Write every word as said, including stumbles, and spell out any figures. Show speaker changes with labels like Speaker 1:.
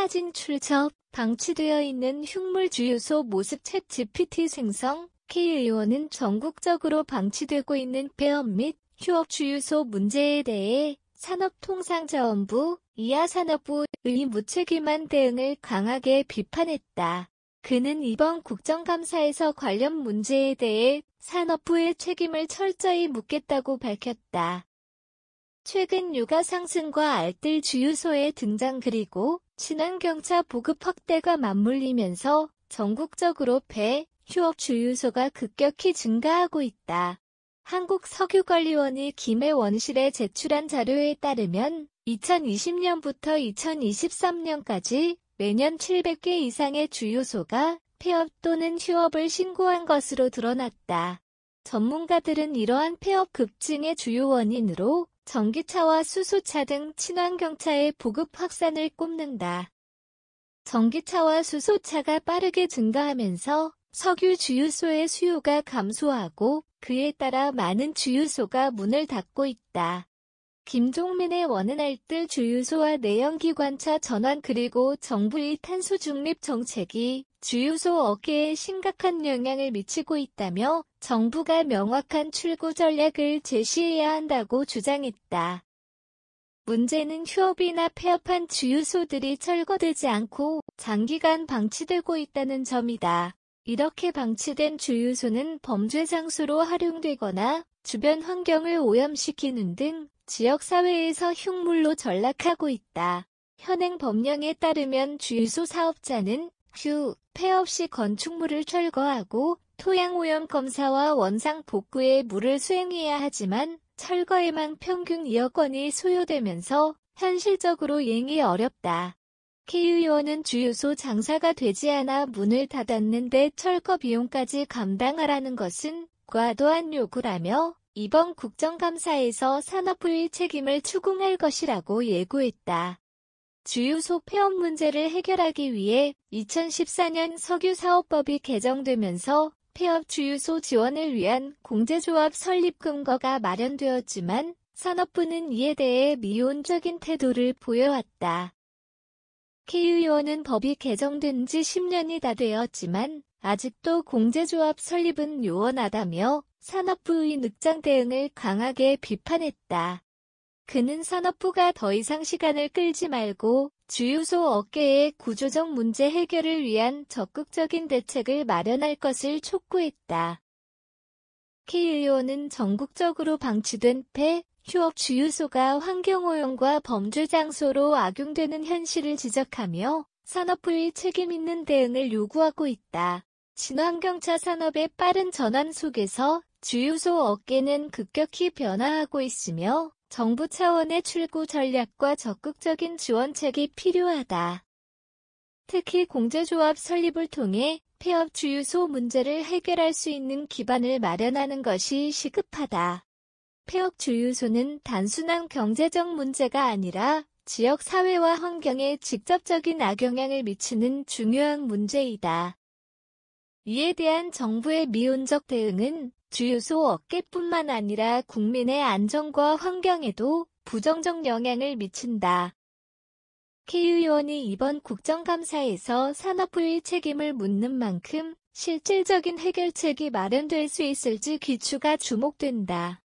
Speaker 1: 사진 출처, 방치되어 있는 흉물 주유소 모습 챗지피티 생성, K 의원은 전국적으로 방치되고 있는 폐업 및 휴업 주유소 문제에 대해 산업통상자원부, 이하산업부의 무책임한 대응을 강하게 비판했다. 그는 이번 국정감사에서 관련 문제에 대해 산업부의 책임을 철저히 묻겠다고 밝혔다. 최근 유가 상승과 알뜰 주유소의 등장 그리고 친환경차 보급 확대가 맞물리면서 전국적으로 폐, 휴업 주유소가 급격히 증가하고 있다. 한국석유관리원이 김해원실에 제출한 자료에 따르면 이천이십 년부터 이천이십삼 년까지 매년 칠백 개 이상의 주유소가 폐업 또는 휴업을 신고한 것으로 드러났다. 전문가들은 이러한 폐업 급증의 주요 원인으로 전기차와 수소차 등 친환경차의 보급 확산을 꼽는다. 전기차와 수소차가 빠르게 증가하면서 석유 주유소의 수요가 감소하고 그에 따라 많은 주유소가 문을 닫고 있다. 김종민의 원은 알뜰 주유소와 내연기관차 전환 그리고 정부의 탄소 중립 정책이 주유소 업계에 심각한 영향을 미치고 있다며 정부가 명확한 출구 전략을 제시해야 한다고 주장했다. 문제는 휴업이나 폐업한 주유소들이 철거되지 않고 장기간 방치되고 있다는 점이다. 이렇게 방치된 주유소는 범죄 장소로 활용되거나 주변 환경을 오염시키는 등 지역사회에서 흉물로 전락하고 있다. 현행 법령에 따르면 주유소 사업자는 휴, 폐업 시 건축물을 철거하고 토양오염 검사와 원상 복구의 물을 수행해야 하지만 철거에만 평균 이억 원이 소요되면서 현실적으로 이행이 어렵다. K 의원은 주유소 장사가 되지 않아 문을 닫았는데 철거 비용까지 감당하라는 것은 과도한 요구라며 이번 국정감사에서 산업부의 책임을 추궁할 것이라고 예고했다. 주유소 폐업 문제를 해결하기 위해 이천십사 년 석유사업법이 개정되면서 폐업 주유소 지원을 위한 공제조합 설립 근거가 마련되었지만 산업부는 이에 대해 미온적인 태도를 보여왔다. K 의원은 법이 개정된 지 십 년이 다 되었지만 아직도 공제조합 설립은 요원하다며 산업부의 늑장 대응을 강하게 비판했다. 그는 산업부가 더 이상 시간을 끌지 말고 주유소 업계의 구조적 문제 해결을 위한 적극적인 대책을 마련할 것을 촉구했다. K 의원은 전국적으로 방치된 폐, 휴업 주유소가 환경오염과 범죄 장소로 악용되는 현실을 지적하며 산업부의 책임 있는 대응을 요구하고 있다. 친환경차 산업의 빠른 전환 속에서 주유소 업계는 급격히 변화하고 있으며 정부 차원의 출구 전략과 적극적인 지원책이 필요하다. 특히 공제조합 설립을 통해 폐업 주유소 문제를 해결할 수 있는 기반을 마련하는 것이 시급하다. 폐업 주유소는 단순한 경제적 문제가 아니라 지역 사회와 환경에 직접적인 악영향을 미치는 중요한 문제이다. 이에 대한 정부의 미온적 대응은 주유소 업계뿐만 아니라 국민의 안전과 환경에도 부정적 영향을 미친다. K 의원이 이번 국정감사에서 산업부의 책임을 묻는 만큼 실질적인 해결책이 마련될 수 있을지 귀추가 주목된다.